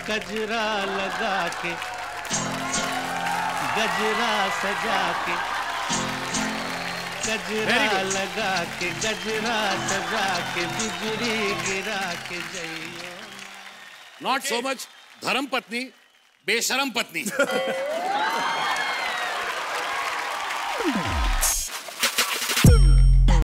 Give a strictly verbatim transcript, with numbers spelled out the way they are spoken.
गजरा लगा के गजरा सजा के गजरा लगा के गजरा सजा के बिजली गिरा के जइयो। नॉट सो मच धर्म पत्नी, बेशरम पत्नी।